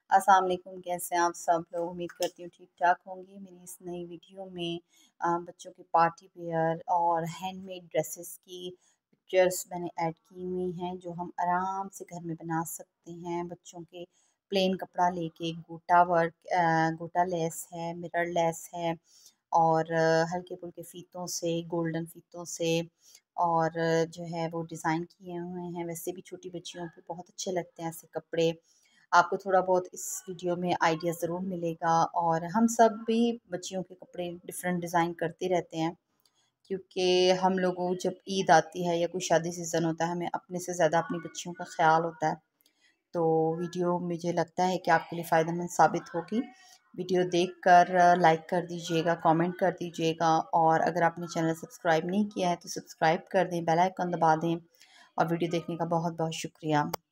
अस्सलाम वालेकुम, कैसे हैं आप सब लोग। उम्मीद करती हूँ ठीक ठाक होंगे। मेरी इस नई वीडियो में बच्चों के पार्टी वेयर और हैंडमेड ड्रेसेस की पिक्चर्स मैंने ऐड की हुई हैं जो हम आराम से घर में बना सकते हैं। बच्चों के प्लेन कपड़ा लेके गोटा वर्क, गोटा लेस है, मिरर लेस है और हल्के फुल्के फीतों से, गोल्डन फीतों से और जो है वो डिज़ाइन किए हुए हैं। वैसे भी छोटी बच्चियों पे बहुत अच्छे लगते हैं ऐसे कपड़े। आपको थोड़ा बहुत इस वीडियो में आइडिया ज़रूर मिलेगा और हम सब भी बच्चियों के कपड़े डिफरेंट डिज़ाइन करते रहते हैं, क्योंकि हम लोगों जब ईद आती है या कोई शादी सीज़न होता है हमें अपने से ज़्यादा अपनी बच्चियों का ख्याल होता है। तो वीडियो मुझे लगता है कि आपके लिए फ़ायदेमंद साबित होगी। वीडियो देखकर लाइक कर दीजिएगा, कमेंट कर दीजिएगा और अगर आपने चैनल सब्सक्राइब नहीं किया है तो सब्सक्राइब कर दें, बेल आइकन दबा दें और वीडियो देखने का बहुत बहुत शुक्रिया।